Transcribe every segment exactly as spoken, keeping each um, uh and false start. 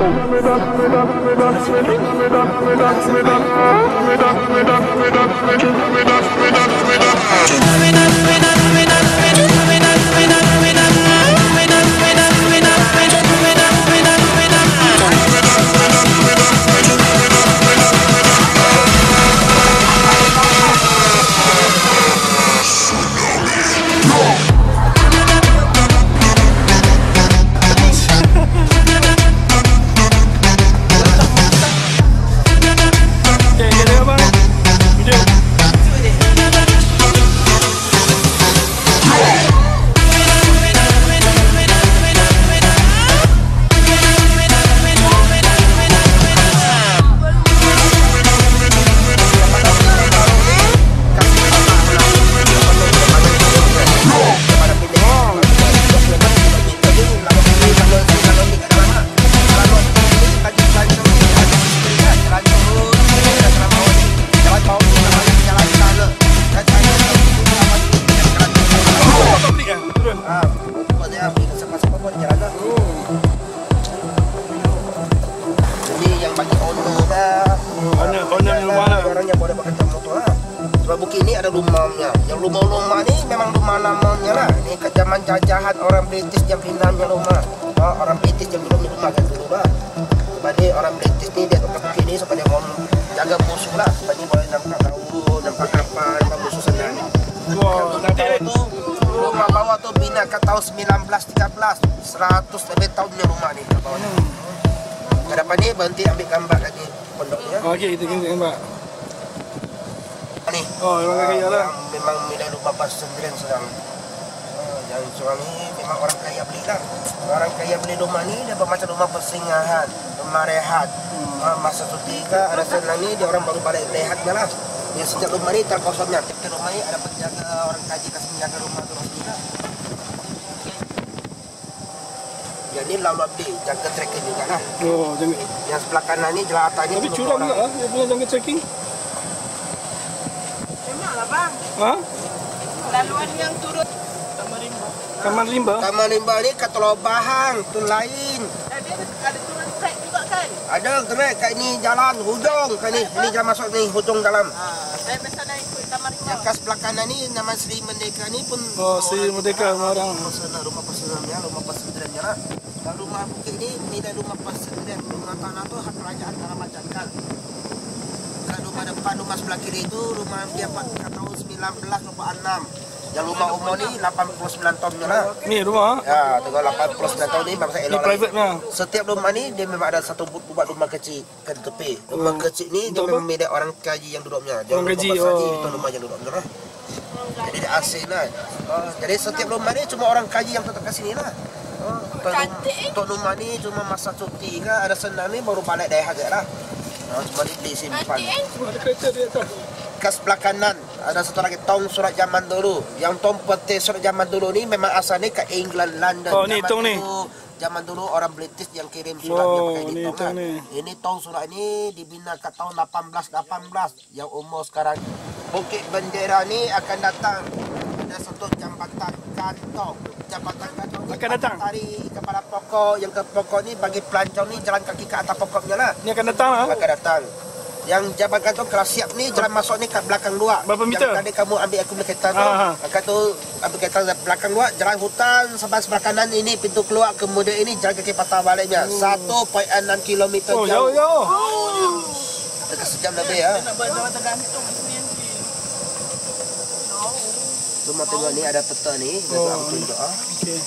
Bukit ni ada rumahnya. Yang rumah-rumah ni memang rumah lamanya lah. Ni kat zaman jajahan orang British yang pindahnya rumah. Oh, orang British yang dulu ni rumah kan dulu lah. Sebab ni orang British ni dia tempat bukit ni supaya dia mau jaga musuh lah. Sebab ni boleh nampak tahu, nampak kapal, nampak musuh sana ni. Wow, nanti tu rumah bawah tu bina kat tahun sembilan belas tiga belas. Seratus lebih tahun ni rumah ni kat bawah ni. Ke depan ni berhenti ambil gambar lagi pondoknya. Okey, kita kena gambar. Ni. Oh, memang kaya lah. Memang milik rumah pas sendirian sedang. Oh, yang seorang ni memang orang kaya beli lah. Orang kaya beli rumah ni dia bermacam rumah persinggahan, rumah rehat. Hmm. Ha, masa cuti ke ada senang ni dia orang baru balik rehatnya lah. Dia sejak rumah ni terkosongnya. Di rumah ni ada penjaga orang kaji kasih menjaga rumah tu lah. Yang ni lalu abdi jaga trekking juga lah. Oh, jangan. Yang sebelah kanan ni jalan atas ni. Tapi curang juga ah, dia punya jaga trekking. Bang. Ha? Laluan yang turun Taman Rimba. Taman Rimba? Taman Rimba ni kat Teluk Bahang, tu lain. Ada ada turun trek juga kan? Ada trek kat ni jalan hujung kat ni. Ini jalan masuk ni hujung dalam. Ha, saya biasa naik ke Taman Rimba. Yang kat sebelah kanan ni nama Sri Merdeka ni pun oh, Sri Merdeka rumah orang. Personal, rumah personalnya, rumah persendiriannya lah. Dan rumah bukit ni nilai rumah persendirian. Rumah tanah tu hak kerajaan Karaman Jangkal. Rumah depan, rumah sebelah kiri itu rumah dia buat tahun sembilan belas dua puluh enam. Yang rumah umur ni lapan puluh sembilan tahunnya lah. Ni rumah? Ya, tengok lapan puluh sembilan tahun ni memang saya elok. Ni private lah. Setiap rumah ni dia memang ada satu buat rumah kecil ke tepi. Rumah hmm. kecil ni dia memang milik orang kaji yang duduknya. Orang kaji, oh. Itu rumah yang duduknya lah. Jadi dia asing lah. Oh, jadi setiap rumah ni cuma orang kaji yang tetap kat sini lah. Oh, untuk rumah ni cuma masa cuti ke ada senang ni baru balik daerah je lah. Oh, cuma di simpan. Ada kereta di atas. Kat sebelah kanan ada satu lagi tong surat zaman dulu. Yang tong peti surat zaman dulu ni memang asalnya kat England, London. Oh, ni tong ni. Zaman dulu orang British yang kirim surat oh, dia pakai di tong kan. Ni. Ini tong surat ni dibina kat tahun lapan belas lapan belas. Yang umur sekarang Bukit Bendera ni akan datang. Ada satu jambatan kantong. Jambatan kantong akan datang. Tarik kepala pokok. Yang ke pokok ni bagi pelancong ni jalan kaki ke atas pokoknya lah. Ni akan datang lah. Akan datang. Yang jambatan tu kalau siap ni jalan masuk ni kat belakang luar. Berapa meter? Yang tadi kamu ambil aku ambil kereta tu. Akan tu ambil kereta belakang luar. Jalan hutan sampai sebelah kanan ini pintu keluar. Kemudian ini jalan kaki patah baliknya. Oh. satu perpuluhan enam kilometer oh, jauh. jauh. jauh. Oh. Dekat sejam lebih ya. Nak buat jawatan gantung sini. Cuma tengok ni ada peta ni. Oh. Aku tunjuk ah. Okey.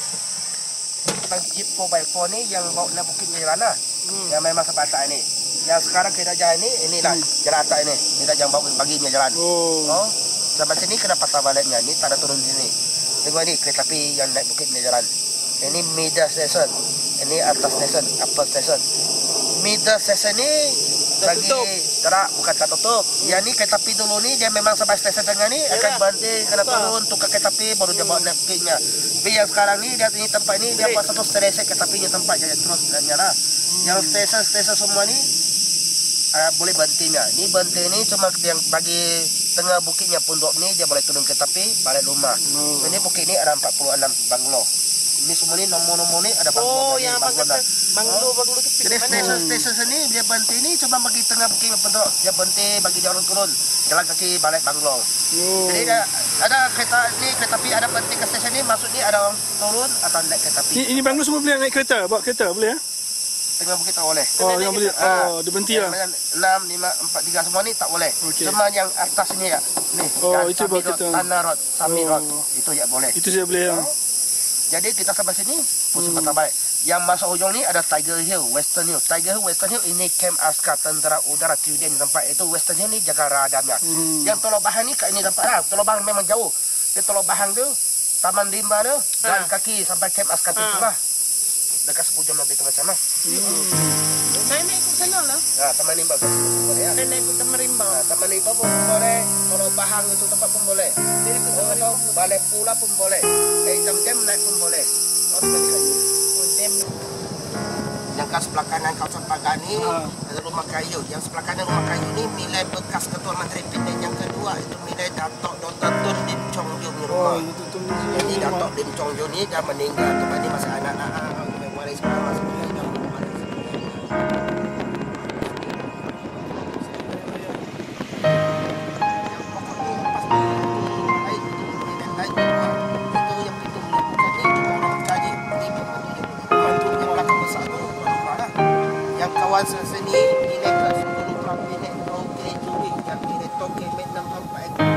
Jeep four by four ni yang bawa nak Bukit Jalan lah. Hmm. Yang memang sampai atas ni. Yang sekarang kita jalan ni, ini lah hmm. jalan atas ini. Ini dah jam bawa paginya jalan. Oh. oh. Sampai sini kena patah baliknya. Ni tak ada turun di sini. Tengok ni kereta api yang naik Bukit Jalan. Ini middle station. Ini atas station, upper station. Middle station ni bagi tak, bukan tak tutup. Yang ni kereta api dulu ni dia memang sampai stesen tengah ni akan berhenti kena turun tukar kereta api baru dia bawa naik Bukitnya. Tapi yang sekarang ni dia ini tempat ni dia buat satu stesen kereta apinya tempat jadi terus jalannya lah. Yang stesen-stesen semua ni uh, boleh berhentinya. Ni berhenti ni cuma yang bagi tengah bukitnya pondok ni dia boleh turun kereta api balik rumah. Hmm. Ini bukit ni ada empat puluh enam banglo. Ini semua ni nombor-nombor ni ada banglo. Oh, yang abang kata banglo banglo tu. Jadi stesen-stesen sini dia berhenti ni cuma bagi tengah bukit bentuk. Dia berhenti bagi dia orang turun. Jalan kaki balik banglo. Oh. Jadi ada, ada kereta ni kereta api ada berhenti ke stesen ni maksud ni ada orang turun atau naik kereta api. Ini, ini banglo semua boleh naik kereta, bawa kereta boleh ya? Tengah bukit tak boleh. Oh, yang boleh. Oh, dia berhenti lah. enam, lima, empat, tiga semua ni tak boleh. Okey. Cuma yang atas ni ya. Ni. Oh, yang itu Sami bawa Road, kita. Tanah Road, Sami Oh. Road. Itu ya boleh. Itu saya boleh ya. Jadi kita sampai sini pusing Hmm. patah balik. Yang masuk hujung ni ada Tiger Hill, Western Hill. Tiger Hill, Western Hill ini camp askar tentera udara Truden tempat itu. Western Hill ni jaga radarnya. Hmm. Yang Teluk Bahang ni kat ini tempat lah. Teluk Bahang memang jauh. Dia Teluk Bahang tu, Taman Rimba tu, jalan kaki sampai camp askar tu Ha. lah. Dekat sepuluh jam lebih tu macam lah. Saya nak ikut sana lah. Nah, Taman Rimba kat situ boleh ya. Saya nak ikut Taman Rimba. Nah, Taman Rimba pun boleh. Teluk Bahang itu tempat pun boleh. Jadi ikut Taman Atau Rimba. Balai Pula pun boleh. Eh, jam-jam naik pun boleh. Oh, seperti lagi. Oh, dem. Yang kat sebelah kanan kawasan Pagar ni Ha. ada rumah kayu. Yang sebelah kanan rumah kayu ni nilai bekas Ketua Menteri Pendidikan. Yang kedua itu nilai Datuk Doktor Tun Lim Chong Ju punya Oh, rumah. itu tu tu. Jadi Datuk Lim Chong Ju ni dah meninggal. Tempat ni masih anak-anak yang waris masih hidup. Kawasan sini nilai ke sepuluh gram nilai toke juri yang nilai toke Vietnam empat ekor.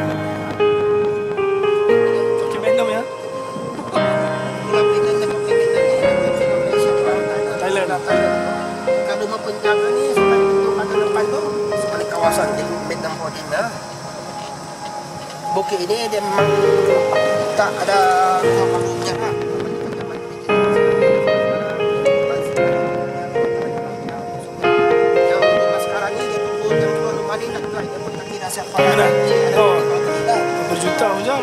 Okey, Vietnam ya. Pulau Vietnam dan toke Vietnam ni Vietnam Malaysia Thailand. Kalau rumah penjaga ni sampai pintu mata depan tu seperti kawasan di Vietnam Holding lah. Bukit ini dia memang tak ada rumah-rumahnya lah. Mana? Oh, berjuta hujan.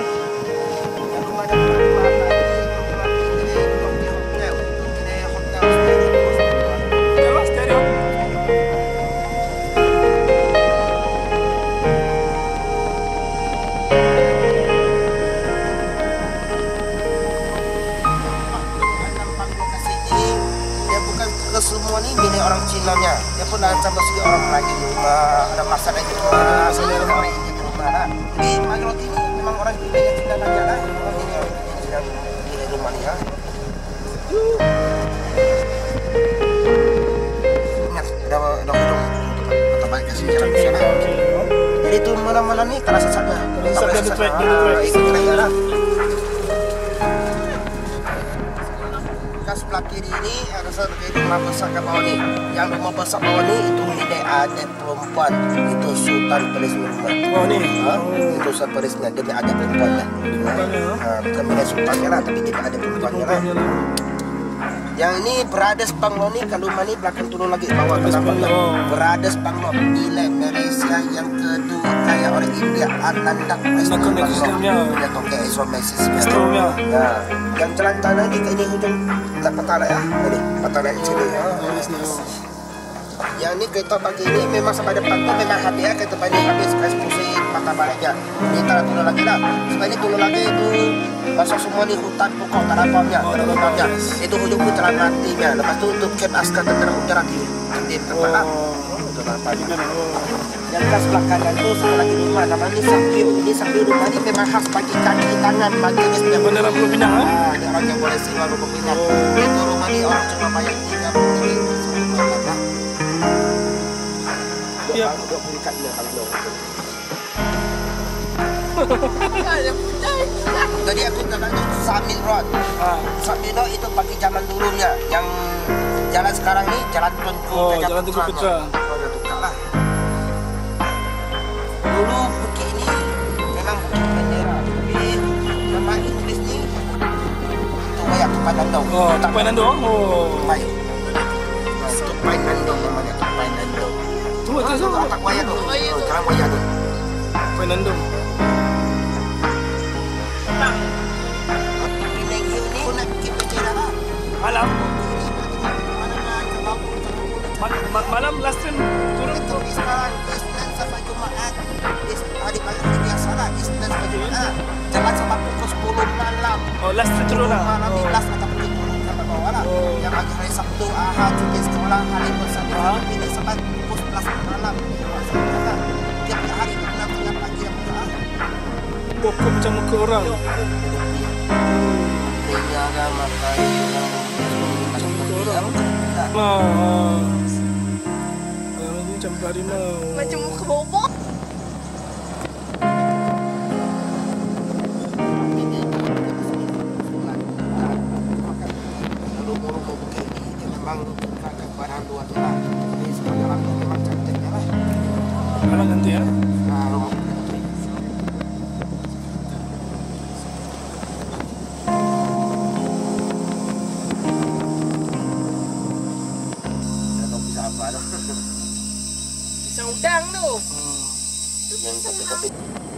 Jelas stereo. Dia bukan ke semua ni milik orang Cina-nya. Dia pun ada sama segi orang Melayu di rumah, ada masalah di rumah, ada masalah orang India di rumah lah. Jadi majoriti ni memang orang Cina yang Cina tanya lah. Orang ini orang Cina di rumah ni ya. Ingat, ada ada hujung. Kita balik ke sini jalan ke sana. Jadi tu malam-malam ni kalau sesatnya. Sesat dia ada track, dia ada track. Ikut track lah. Kat sebelah kiri ni ada satu kiri rumah besar kat bawah ni. Yang rumah besar bawah ni itu milik adik perempuan. Itu Sultan Perisnya rumah. Oh ni. Ha? Itu Sultan Perisnya dia punya adik perempuan lah. Ha, bukan milik sultannya lah tapi dia punya adik perempuannya lah. Yang ini Brothers Banglo ni kalau mana belakang turun lagi bawah ke dalam ni. Brothers Banglo nilai Malaysia yang kedua kaya orang India Ananda Krishna Banglo. Dia tongkek Isomesis. Stromnya. Ya, yang jalan tanah ni ke ini hujung tak patah lah ya. Ini patah dari sini. Ya. Yang ni kereta pagi ni memang sampai depan tu memang habis ya. Kereta pagi habis kasih pusing patah baliknya. Ini tak ada turun lagi lah. Sebab ni turun lagi itu pasal semua ni hutan pokok tak ada apa-apanya. Tak ada apa-apanya. Itu hujung tu jalan matinya. Lepas tu untuk camp askar tentera udara di di tempat lah. Itu apa juga. Yang kat sebelah kanan tu sebelah lagi rumah. Nama ni Sapiu. Ini Sapiu rumah ni memang khas bagi kaki tangan bagi Yang mana dalam Pulau Pinang ah? Ah, dia orang yang boleh sewa rumah pinang. Itu rumah ni orang cuma bayar tiga puluh ringgit satu malam lah. Ya. Dua puluh kat dia kalau dua. Jadi aku kata tu Samil Road. Ah. Samil Road itu bagi zaman dulunya. Yang jalan sekarang ni Jalan Tunku. Oh, Jalan Tunku Putra. Oh, dah tukar lah. Dulu bukit ini memang bukit bendera. Tapi nama Inggeris ni Tupai Tupai Nandong. Oh, Tupai Nandong. Oh. Tupai. Tupai Nandong namanya Tupai Nandong. Tunggu tu tu. Tak wayar tu. Oh, Jalan wayar tu. Tupai Nandong. Penang Hill ni pun nak bukit bendera lah. Malam. Mana-mana ke bawah. Ma- ma- malam last train turun. Tapi sekarang Isnin sampai Jumaat. Hari hari biasa lah. Isnin sampai Jumaat. Jalan sampai pukul sepuluh malam. Oh, last train turun lah. Malam ni Oh. last atau pukul pagi hari Sabtu, Ahad, cuti sekolah, hari bersama Ah. ini sampai pukul sebelas malam. Tiap hari kita tengah pagi yang mudah. Pokok macam muka orang. Dia kan makan macam muka orang. orang. Ah. Yang ni macam harimau. Macam muka bobok. Memang keadaan luar lah. Ini semua jalan memang cantiknya lah. Malam nanti ya. Nah, rumah cantik. Tidak tahu bisa apa dah. Pisang udang tu. Hmm. Yang tapi-tapi